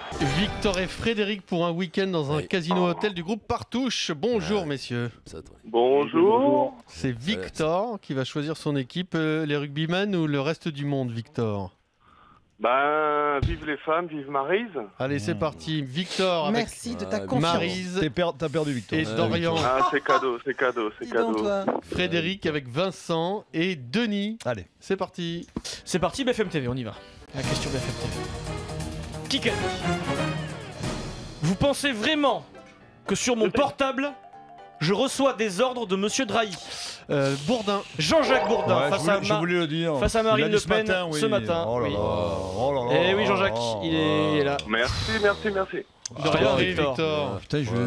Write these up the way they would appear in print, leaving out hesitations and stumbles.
Victor et Frédéric pour un week-end dans un casino hôtel du groupe Partouche. Bonjour messieurs. Bonjour. C'est Victor qui va choisir son équipe, les rugbymen ou le reste du monde, Victor? Ben, vive les femmes, vive Maryse. Allez, c'est parti. Victor avec Merci de ta confiance. Maryse T'as perdu, Victor. et Dorian. Ah, c'est cadeau, c'est cadeau, c'est Dis donc, cadeau. toi. Frédéric avec Vincent et Denis. Allez. C'est parti. C'est parti, BFM TV, on y va. La question BFM TV. Qui qu'a dit? Vous pensez vraiment que sur mon portable, je reçois des ordres de Monsieur Drahi? Bourdin. Jean-Jacques Bourdin, Ouais, je voulais le dire. face à Marine Il a Le dit Pen oui. ce matin. Oh là Oui. là, oh là là. Eh oui, Jean-Jacques, il est là. Merci, merci, merci. De rien, Victor. Victor. Putain, je...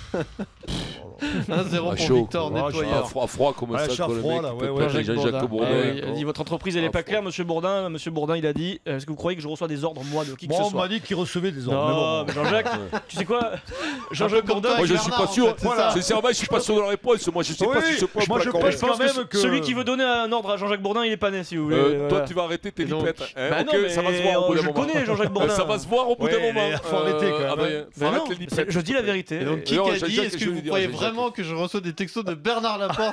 1-0 pour chaud. Victor, Ah, nettoyeur. Froid comme Ouais, ça, chat quoi, le froid, mec là, qui ouais, peut ouais. pas Jean-Jacques Jean-Jacques Bourdin. Bourdin. Eh oui, il a dit votre entreprise elle est pas claire, Monsieur Bourdin. Monsieur Bourdin, il a dit est-ce que vous croyez que je reçois des ordres moi de qui que Bon, ce on soit? m'a dit qu'il recevait des ordres. Non, mais Jean-Jacques, tu sais quoi? Jean-Jacques Bourdin, Moi je Bernard, suis pas en sûr, fait, c'est ça. sincèrement je suis pas sûr de la réponse, moi je sais pas si ce point moi, je pour pense je pense quand même que- celui qui veut donner un ordre à Jean-Jacques Bourdin, il est pas né si vous voulez. Toi Voilà. tu vas arrêter tes Et donc, lipettes, hein, Bah ok, non, mais ça va se voir au bout d'un je moment. connais Jean-Jacques Bourdin. Ça va se voir au bout d'un Ouais, moment. mais faut arrêter, quand même. Adrien, faut Mais arrêter non, les lipettes. je dis la vérité. Et donc, qui Non, a Jacques, dit? Est-ce que je vous veux dire, croyez Jacques. vraiment que je reçois des textos de Bernard Laporte?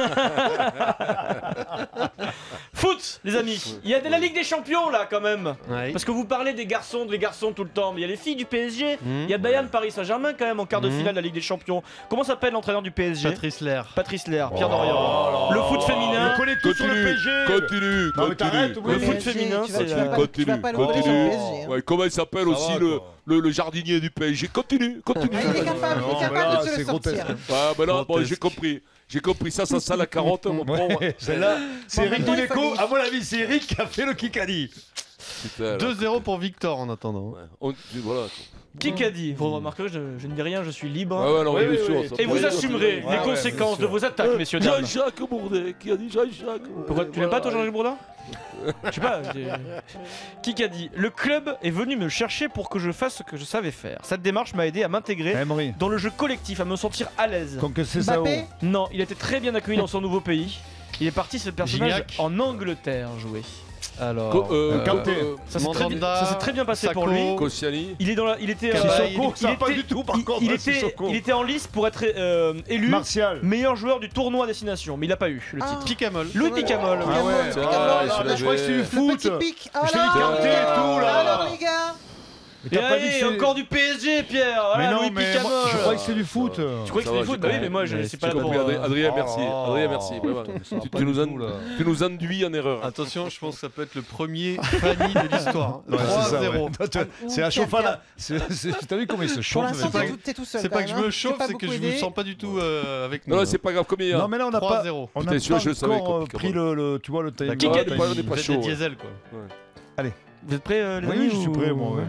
Foot, les amis. Il y a de la Ligue des Champions là quand même. Ouais. Parce que vous parlez des garçons tout le temps, mais il y a les filles du PSG. Mmh. Il y a Bayern Paris Saint-Germain quand même en quart de finale de la Ligue des Champions. Comment s'appelle l'entraîneur du PSG? Patrice Lair. Patrice Lair, Pierre Dorian. Le foot féminin. On connaît tout sur le PSG. Continue, Non, mais t'arrêtes, continue. oui. Le foot PSG, féminin, tu vas- c'est tu vas pas- Continue, tu vas pas le continue. remettre sur le PSG, hein. Ouais, comment il s'appelle Ça aussi va, le jardinier du PSG? Continue. Ah, il est capable, Non, il est mais capable là, de te c'est le sortir. grotesque. Ah ben là, bon, Grotesque. j'ai compris ça sent la carotte, mon pauvre. Ouais, celle-là, c'est Eric maintenant, il Dimeco. faut- À mon avis, c'est Eric qui a fait le Kikadi. Putain, là. 2-0 pour Victor en attendant. Voilà. Qui qu'a dit? Vous remarquerez, je ne dis rien, je suis libre. Ouais, ouais, non, Oui, bien oui, sûr. oui. ça Et peut vous aller. assumerez Ouais, les conséquences bien de vos attaques, messieurs, dames. Jean-Jacques Bourdet, qui a dit Jean-Jacques. Pourquoi tu n'aimes pas toi Jean-Jacques Bourdin? Je sais pas. Qui a dit? Le club est venu me chercher pour que je fasse ce que je savais faire. Cette démarche m'a aidé à m'intégrer Emery. dans le jeu collectif, à me sentir à l'aise. Comme que c'est ça. Mbappé, Non, il a été très bien accueilli dans son nouveau pays. Il est parti ce personnage Gignac. en Angleterre jouer. Alors. Kanté. Ça s'est Mandanda, très bien passé pour Sako. lui. Koscielny. Il est dans la, il était, Sissoko, il ça va pas était- du tout, par il- contre, il hein, était, Sissoko. il était en lice pour être élu Martial. meilleur joueur du tournoi à destination, mais il a pas eu le Ah. titre. Picamol. Louis Picamol. Ah ouais. Picamol, Ah, Picamol. je crois que c'est du le foot. petit pic. Oh Je t'ai là, dit Kanté et tout, là. alors les gars. Mais Et t'as pas dit allez, que c'est- encore du PSG, Pierre. Mais Voilà, non, Louis mais Picamol. moi, je crois que c'est du foot. Tu crois que Ça c'est va, du foot? j'ai Bah oui, compris. mais moi, c'est pas J'ai là pour. compris, Adrien, merci. Oh. Adrien, merci. Vraiment. Tu nous induis en erreur. Attention, je pense que ça peut être le premier Fanny de l'histoire. Ouais, c'est ça, 3-0. ouais. C'est un Pierre, chauffard Pierre. là. T'as vu comment il se Pour chauffe l'instant, avec- t'es tout seul. C'est quand pas que je même, me hein. chauffe, T'es pas c'est que beaucoup je vous aidé. sens pas du tout avec nous. Non, non, c'est pas grave, combien? Non mais là on n'a pas 3-0. on Putain, n'a celui-là, pas je savais encore qu'on- pris le tu vois le time. D'accord. Ouais, le on est timing. pas Vous êtes chaud. des diesels quoi. Vous êtes prêts, les Oui, amis, je suis ou- prêt moi. Ouais.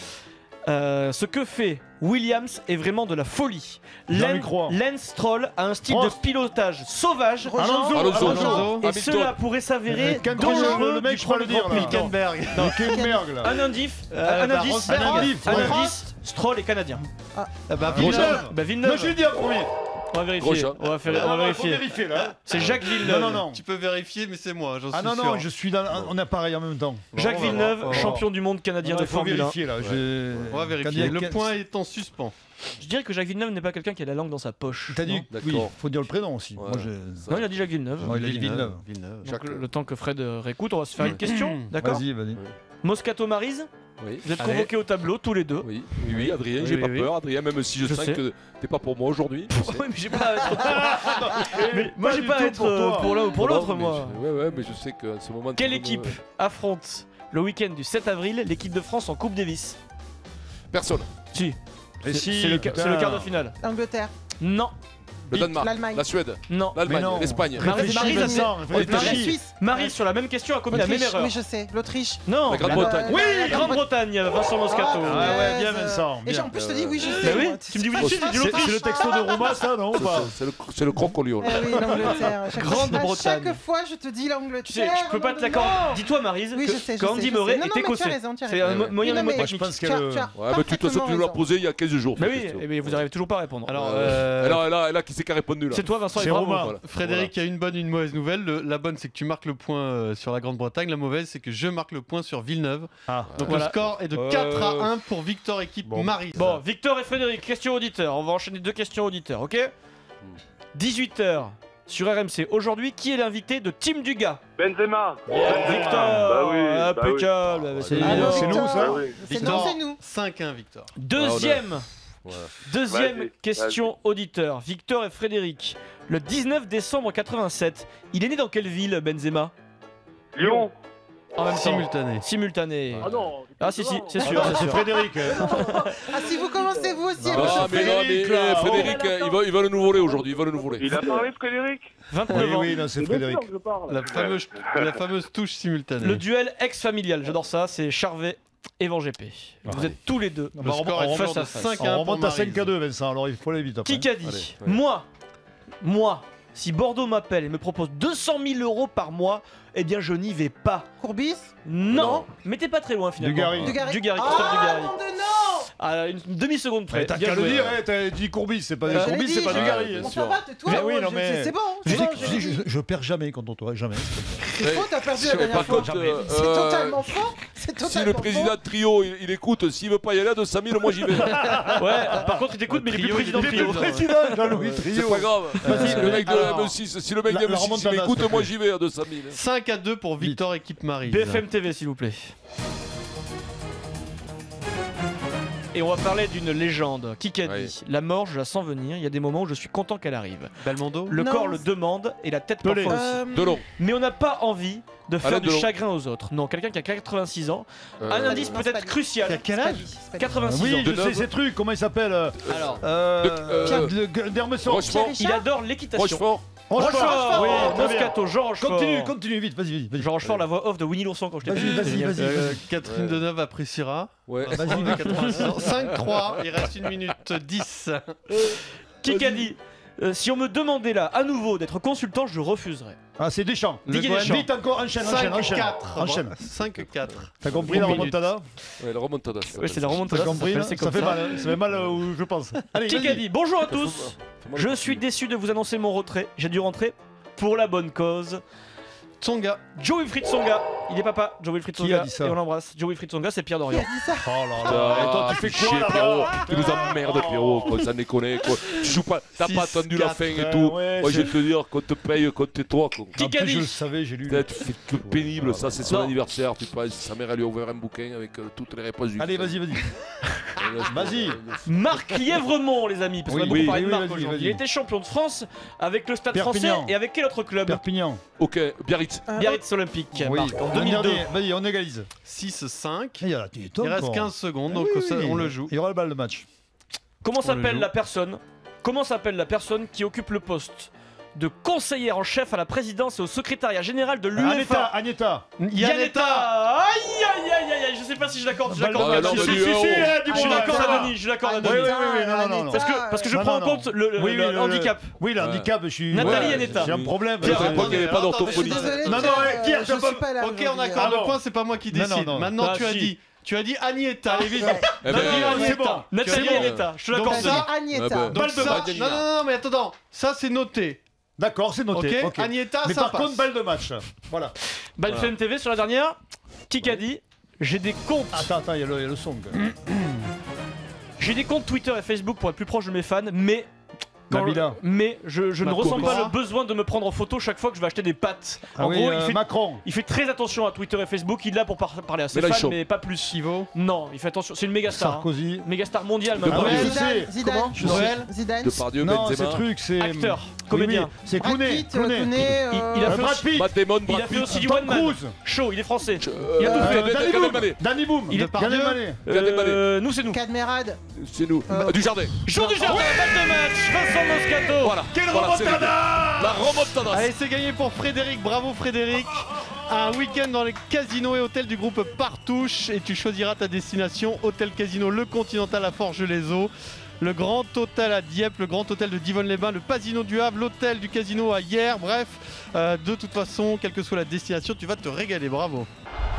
Ce que fait Williams est vraiment de la folie. Jamais croire. Lance Stroll a un style Prost. de pilotage sauvage. Alonso. Et cela pourrait s'avérer Quand dangereux le mec du je crois le premier dire Grand là. Prix. Hülkenberg. Hülkenberg là. Un indice, Rosberg. Un indice. Stroll est canadien. Ah bah Grosjean. Villeneuve. Bah Non, Villeneuve, je l'ai dit en premier. on va vérifier. Grosjean. On va Faut vérifier. vérifier là. C'est Jacques Villeneuve. Non non non. Tu peux vérifier, mais c'est moi, j'en suis Ah non sûr. non, je suis dans on a pareil en même temps. Jacques Bon, on va Villeneuve, voir. champion du monde canadien de Il faut Formule 1. vérifier là. On va vérifier. Le point est en suspens. Je dirais que Jacques Villeneuve n'est pas quelqu'un qui a la langue dans sa poche. T'as dit Non oui, D'accord. faut dire le prénom aussi. Ouais. Moi je Non, il a dit Jacques Villeneuve. Ouais, il a dit Villeneuve. Donc, le temps que Fred réécoute, on va se faire une question, d'accord? Vas-y, vas-y. Moscato Maryse, Oui. vous êtes Allez. convoqués au tableau tous les deux. Oui, oui, Adrien, Oui, j'ai oui, pas oui. peur, Adrien, même si je Je sens sais. que t'es pas pour moi aujourd'hui. Oui, mais j'ai pas à être. Mais moi, j'ai du pas à tout être pour toi. pour l'un ou pour Non, l'autre, mais moi. Ouais, mais je sais qu'à ce moment. Quelle équipe affronte le week-end du 7 avril l'équipe de France en Coupe Davis? Personne. Si. Et si, C'est le putain. quart de finale. L'Angleterre, Non, Le Danemark, l'Allemagne. la Suède, non. Mais l'Allemagne, non. l'Espagne, Maryse, Réfléchis, Vincent, Maryse, la réfléchis. Suisse, Maryse, sur la même question, a commis la même l'Autriche, erreur. oui je sais, l'Autriche. Non, la Grande-Bretagne. Oui, La Grande-Bretagne, Vincent Moscato. Ah ouais, bien Vincent. Et bien. en plus je te dis oui je Bah sais. oui, moi. tu me dis oui, C'est j'ai dit pas- l'Autriche. C'est le texto de Roma ça non ou pas? C'est le crocodile. Eh oui, l'Angleterre. À chaque fois- Grande-Bretagne. À chaque fois je te dis l'Angleterre. Tu sais, je peux pas te non. l'accorder. Dis-toi, Maryse, Oui, que je sais, je que sais, Andy je sais. Murray Non, non, est mais tu as écossais. raison, tu as C'est raison. un moyen Oui, non, mais mnémotechnique. je pense Tu as Ouais, mais de toute façon, tu nous l'as posé il y a 15 jours. Mais cette oui, question. mais vous arrivez toujours pas à répondre. Alors, Elle a qui c'est qui a répondu là. C'est toi, Vincent, et C'est bravo. Romain. Voilà. Frédéric, il y a une bonne et une mauvaise nouvelle. La bonne, c'est que tu marques le point sur la Grande-Bretagne. La mauvaise, c'est que je marque le point sur Villeneuve. Ah. Donc Voilà. le score est de 4 à 1 pour Victor équipe Bon. Marie. Bon, Victor et Frédéric, question auditeur. On va enchaîner 2 questions auditeurs, ok 18h sur RMC. Aujourd'hui, qui est l'invité de Team Dugas? Benzema. Victor. Bah oui, bah oui. Impeccable. Bah, c'est Ah, évident. non, c'est nous, Victor. ça Bah oui. C'est nous, Victor, c'est nous. 5-1 Victor. Deuxième Vas-y, question auditeur. Victor et Frédéric. Le 19 décembre 87, il est né dans quelle ville, Benzema? Lyon. En même temps. Simultané. Simultané. Ah non. Ah si, si, c'est Ah sûr. non, c'est c'est sûr. Frédéric. Ah, si vous commencez vous aussi à Non, vous mais, non, chauffer. mais là, Frédéric, il va nous voler aujourd'hui. Il va nous voler. Il a parlé, Frédéric? 29 Oui, ans. oui, non, c'est Bien Frédéric. sûr que je parle. La fameuse touche simultanée. Le duel ex-familial, j'adore ça, c'est Charvet et Van GP. Vous êtes tous les deux Non, Le mais score est face toujours à de face. 5 On 1 remonte pour à Maryse. 5-2, Vincent, alors il faut aller vite après. Qui qu'a dit? Allez, ouais. Moi, si Bordeaux m'appelle et me propose 200 000 euros par mois, eh bien je n'y vais pas. Courbis. Non, mais t'es pas très loin finalement. Dugarry. Dugarry. Christophe Ah, Dugarry. nom de non. À une demi-seconde près. T'as Bien qu'à le joué. dire, t'as dit Courbis, c'est pas Je l'ai Courbis, dit, c'est pas je- Dugarry. Bon, sûr. ça va, tais-toi. Mais oui, non, mais- C'est bon. Je c'est dis bon, que- je l'ai dit. je perds jamais contre toi, jamais. C'est faux, t'as perdu la Par dernière fois. contre, C'est totalement faux. C'est totalement si le président de Trio il écoute, s'il veut pas y aller à 200 000, moi j'y vais. Ouais, par contre il t'écoute, mais il est plus président de Il est Trio. plus président, Jean-Louis C'est Trio. pas grave. Vas-y, Si le mec de alors, M6, si le mec de la M6 il remontada, m'écoute, s'il te moi plaît. j'y vais à 200 000. 5 à 2 pour Victor équipe Maryse. BFM TV s'il vous plaît. Et on va parler d'une légende. Qui qu'a Ouais. dit? La mort, je la sens venir. Il y a des moments où je suis content qu'elle arrive. Belmondo. Le Non. corps le demande et la tête Pelé. parfois aussi. Delon. Mais on n'a pas envie de faire Alain du Delon. chagrin aux autres. Non, quelqu'un qui a 86 ans. Un Euh, indice non, c'est pas peut-être lui. crucial. Quel âge? 86 Oui, ans. je Deneuve. sais ces trucs, comment il s'appelle Alors, Dermesson. Rochefort. il adore l'équitation. Rochefort. Rochefort, oui, très bien. Moscato, Jean Rochefort. Continue, vite, vas-y. Jean Rochefort, la voix off de Winnie l'ourson quand je t'ai Vas-y. Catherine Ouais. Deneuve appréciera. Ouais. Vas-y, 5-3, il reste 1 minute 10. Qui qu'a dit si on me demandait là à nouveau d'être consultant, je refuserais. Ah, c'est Deschamps. Didier Gohan. Deschamps. Vite encore, enchaîne. 5-4. Enchaîne. 5-4. T'as compris la Une minute. remontada? Ouais, la remontada. ça Ouais, c'est la s'appelle. remontada. T'as compris là c'est Ça comme fait ça. mal, hein. Ça fait mal où je pense. Allez, Qui vas-y. qu'a dit bonjour à tous. Fais-moi Je le suis coup. déçu de vous annoncer mon retrait. J'ai dû rentrer pour la bonne cause. Tsonga. Joe Wilfried Tsonga, il est papa. Joe Wilfried Qui Tsonga, a dit ça et on l'embrasse. Joe Wilfried Tsonga, c'est Pierre Dorian. Oh là là. Et toi, tu fais quoi chier, là-bas Pierrot. Tu nous emmerdes, Pierrot, quoi, ça déconne, quoi. Tu joues pas, t'as pas 6, attendu la 4, fin et ouais, tout. ouais, Moi, je c'est- vais te dire, qu'on te paye, qu'on tais-toi, quoi. Qui En qu'a plus, je dit le savais, j'ai lu. Putain, tu fais que pénible, ça, c'est son Non. anniversaire, tu penses. Sa mère, elle lui a ouvert un bouquin avec toutes les réponses du. Allez, vas-y. Vas-y. Marc Lièvremont, les amis, parce qu'on a Oui, beaucoup oui, parlé de oui, Marc vas-y, aujourd'hui. vas-y. Il était champion de France avec le Stade Perpignan. français et avec quel autre club? Perpignan. Ok, Biarritz. Biarritz Olympique, Oui. Marc, en Un 2002. dernier. Vas-y, on égalise. 6-5. Il Il reste 15 secondes, donc Oui, on le joue. Il y aura le balle de match. Comment On le s'appelle joue. la personne Comment s'appelle la personne qui occupe le poste de conseillère en chef à la présidence et au secrétariat général de l'UEFA? Agneta. Yanetta. Aïe, je sais pas si je l'accorde. Je l'accorde. Bah, à non, Denis. bah, dis, oh. Je suis d'accord à Denis. Je suis d'accord à Oui, Denis. non. Parce que je Non, prends en non, compte le handicap. Oui, le handicap, je suis. Nathalie Ouais, Yanetta. J'ai un problème. Pierre, Ouais. à l'époque, il n'y avait pas Attends, Je suis d'orthophonie. désolé. Non, non, Pierre, ouais, Pierre, je t'as pas- suis pas là. Ok, on aujourd'hui. accorde Ah le bon. point, c'est pas moi qui Non, décide. non. Maintenant, Ah, tu as si. dit. Tu as dit Agneta. Allez vite. Eh ben, Non, non, c'est Agneta. bon. Nathalie Tu as dit- Yanetta. Je te Donc l'accorde. ça- Denis. Agneta. Ah bah. Donc Balle de ça, match. non, mais attends, ça c'est noté. D'accord, c'est noté. Ok, Agneta, Mais ça par passe. contre, balle de match. Voilà. BFM TV sur la dernière. Qui a dit j'ai des comptes. Attends, il y a le son. quand même. J'ai des comptes Twitter et Facebook pour être plus proche de mes fans, mais. Nabila. Mais je ne Bah, ressens pourquoi pas le besoin de me prendre en photo chaque fois que je vais acheter des pâtes. Ah En oui, gros, Macron. il fait très attention à Twitter et Facebook. Il est là pour parler à ses Mais là, il fans, chauffe. mais pas plus. Chivo. Non, il fait attention. C'est une méga star. Sarkozy. Méga star mondiale, De maintenant. Paris. je sais. Zidane. Comment Zidane. Noël. Zidane. Depardieu, Non, c'est Benzema. truc, c'est. Acteur, Oui, comédien. oui, c'est Brad Clooney. Pitt, Clooney, Il a fait Brad aussi- Pitt. Matt Damon, Il a Brad fait Pitt. aussi du Tom one man. Cruise. Show, il est français. Il a tout fait. Danny Gad Boom. Elmaleh. Danny Boom. Il est Depardieu. Gad Elmaleh. Gad Elmaleh. Nous, c'est nous. Cadmerade. C'est nous. Du jardin. Jour du jardin, balle de match. Vincent Moscato. Voilà. Quelle Voilà, c'est remontada. La remontada. Allez, c'est gagné pour Frédéric. Bravo Frédéric. Un week-end dans les casinos et hôtels du groupe Partouche. Et tu choisiras ta destination. Hôtel Casino Le Continental à Forges-les-Eaux. Le Grand Hôtel à Dieppe, le Grand Hôtel de Divonne-les-Bains, le Pasino du Havre, l'Hôtel du Casino à Hyères. Bref, de toute façon, quelle que soit la destination, tu vas te régaler. Bravo.